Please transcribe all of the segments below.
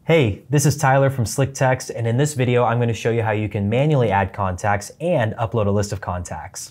Hey, this is Tyler from SlickText, and in this video I'm going to show you how you can manually add contacts and upload a list of contacts.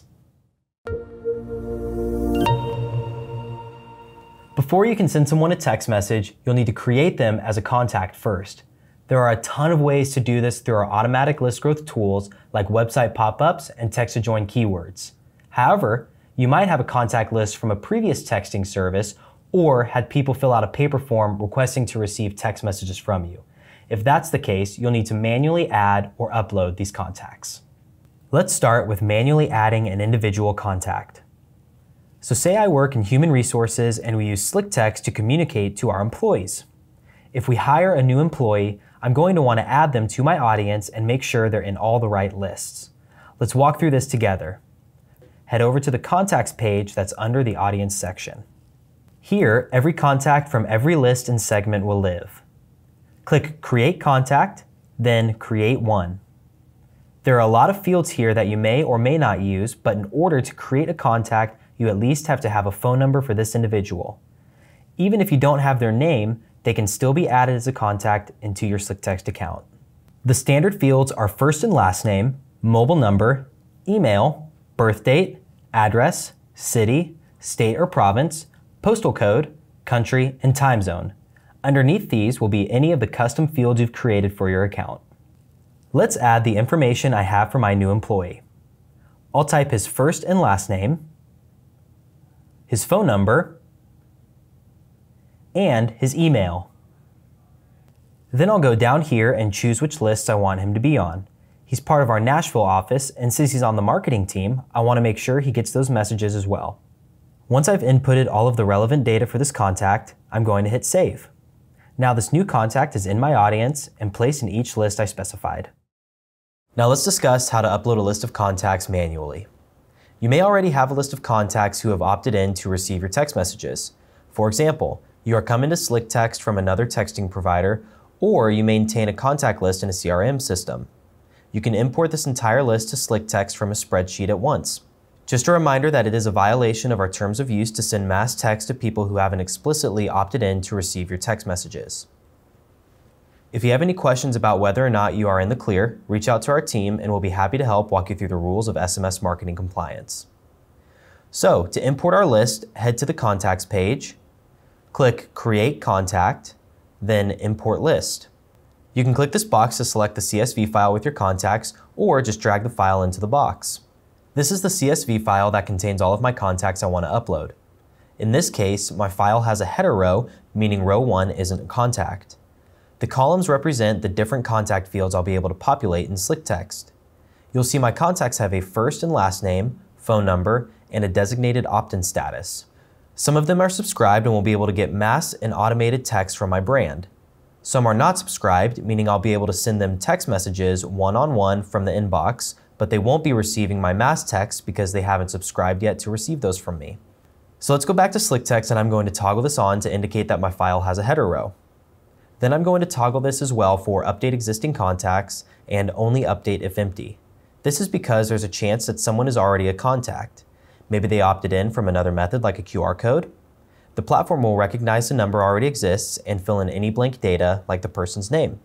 Before you can send someone a text message, you'll need to create them as a contact first. There are a ton of ways to do this through our automatic list growth tools like website pop-ups and text-to-join keywords. However, you might have a contact list from a previous texting service or had people fill out a paper form requesting to receive text messages from you. If that's the case, you'll need to manually add or upload these contacts. Let's start with manually adding an individual contact. So say I work in human resources and we use SlickText to communicate to our employees. If we hire a new employee, I'm going to want to add them to my audience and make sure they're in all the right lists. Let's walk through this together. Head over to the contacts page that's under the audience section. Here, every contact from every list and segment will live. Click Create Contact, then Create One. There are a lot of fields here that you may or may not use, but in order to create a contact, you at least have to have a phone number for this individual. Even if you don't have their name, they can still be added as a contact into your SlickText account. The standard fields are first and last name, mobile number, email, birth date, address, city, state or province, postal code, country, and time zone. Underneath these will be any of the custom fields you've created for your account. Let's add the information I have for my new employee. I'll type his first and last name, his phone number, and his email. Then I'll go down here and choose which lists I want him to be on. He's part of our Nashville office, and since he's on the marketing team, I want to make sure he gets those messages as well. Once I've inputted all of the relevant data for this contact, I'm going to hit Save. Now this new contact is in my audience and placed in each list I specified. Now let's discuss how to upload a list of contacts manually. You may already have a list of contacts who have opted in to receive your text messages. For example, you are coming to SlickText from another texting provider, or you maintain a contact list in a CRM system. You can import this entire list to SlickText from a spreadsheet at once. Just a reminder that it is a violation of our terms of use to send mass text to people who haven't explicitly opted in to receive your text messages. If you have any questions about whether or not you are in the clear, reach out to our team and we'll be happy to help walk you through the rules of SMS marketing compliance. So, to import our list, head to the Contacts page, click Create Contact, then Import List. You can click this box to select the CSV file with your contacts, or just drag the file into the box. This is the CSV file that contains all of my contacts I want to upload. In this case, my file has a header row, meaning row 1 isn't a contact. The columns represent the different contact fields I'll be able to populate in SlickText. You'll see my contacts have a first and last name, phone number, and a designated opt-in status. Some of them are subscribed and will be able to get mass and automated text from my brand. Some are not subscribed, meaning I'll be able to send them text messages one-on-one from the inbox, but they won't be receiving my mass text because they haven't subscribed yet to receive those from me. So let's go back to SlickText and I'm going to toggle this on to indicate that my file has a header row. Then I'm going to toggle this as well for update existing contacts and only update if empty. This is because there's a chance that someone is already a contact. Maybe they opted in from another method like a QR code. The platform will recognize the number already exists and fill in any blank data like the person's name.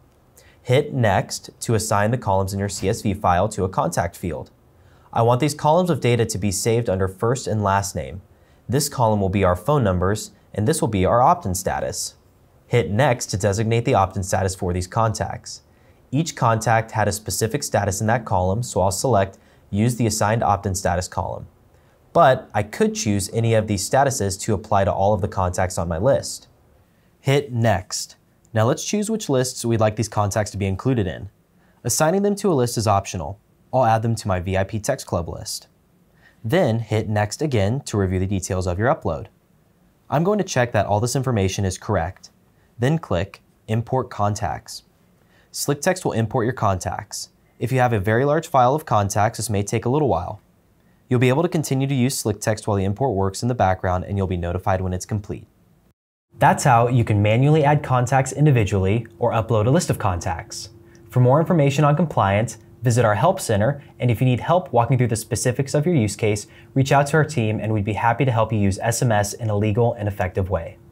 Hit Next to assign the columns in your CSV file to a contact field. I want these columns of data to be saved under first and last name. This column will be our phone numbers, and this will be our opt-in status. Hit Next to designate the opt-in status for these contacts. Each contact had a specific status in that column, so I'll select Use the assigned opt-in status column. But I could choose any of these statuses to apply to all of the contacts on my list. Hit Next. Now let's choose which lists we'd like these contacts to be included in. Assigning them to a list is optional. I'll add them to my VIP Text Club list. Then hit Next again to review the details of your upload. I'm going to check that all this information is correct. Then click Import Contacts. SlickText will import your contacts. If you have a very large file of contacts, this may take a little while. You'll be able to continue to use SlickText while the import works in the background and you'll be notified when it's complete. That's how you can manually add contacts individually or upload a list of contacts. For more information on compliance, visit our Help Center, and if you need help walking through the specifics of your use case, reach out to our team and we'd be happy to help you use SMS in a legal and effective way.